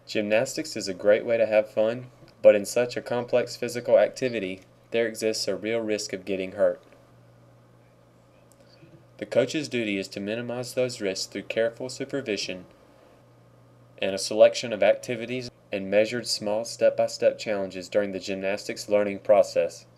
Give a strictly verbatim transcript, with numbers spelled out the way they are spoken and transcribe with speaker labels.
Speaker 1: Gymnastics is a great way to have fun, but in such a complex physical activity, there exists a real risk of getting hurt. The coach's duty is to minimize those risks through careful supervision and a selection of activities and measured small step-by-step challenges during the gymnastics learning process.